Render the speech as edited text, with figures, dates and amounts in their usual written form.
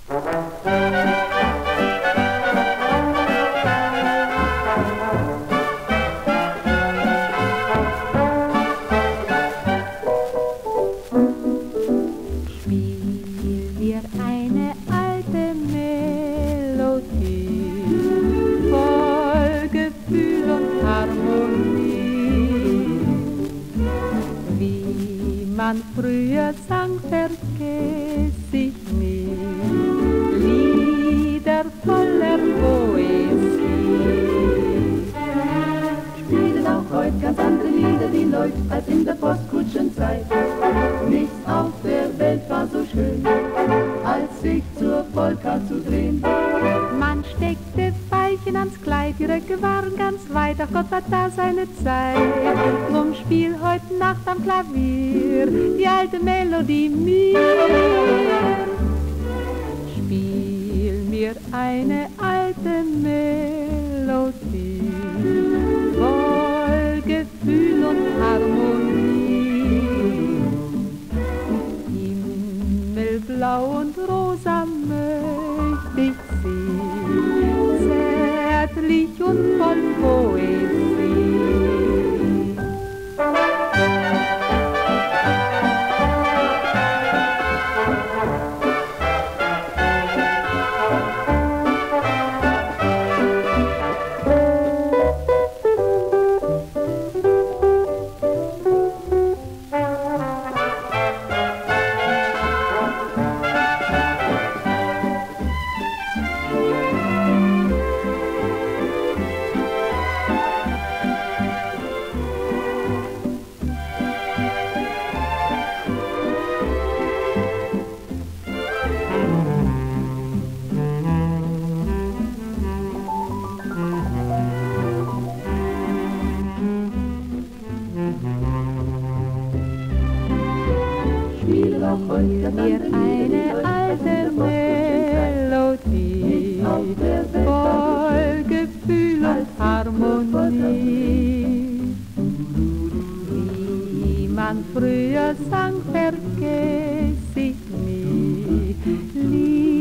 Man früher sang, vergess ich nie, Lieder voller Poesie. Spielen auch heute ganz andere Lieder die Leute als in der Postkutschenzeit. Nichts auf der Welt war so schön, als sich zur Polka zu drehen. Man steckte Veilchen ans Kleid, die Röcke waren ganz weit, ach Gott, war da seine Zeit. Drum spiel heute Nacht am Klavier die alte Melodie mir. Spiel mir eine alte Melodie, voll Gefühl und Harmonie. Himmelblau und rosa möchte ich sie, zärtlich und voll Poesie. Mir eine alte Melodie, voll Gefühl und Harmonie. Wie man früher sang, vergess ich nie.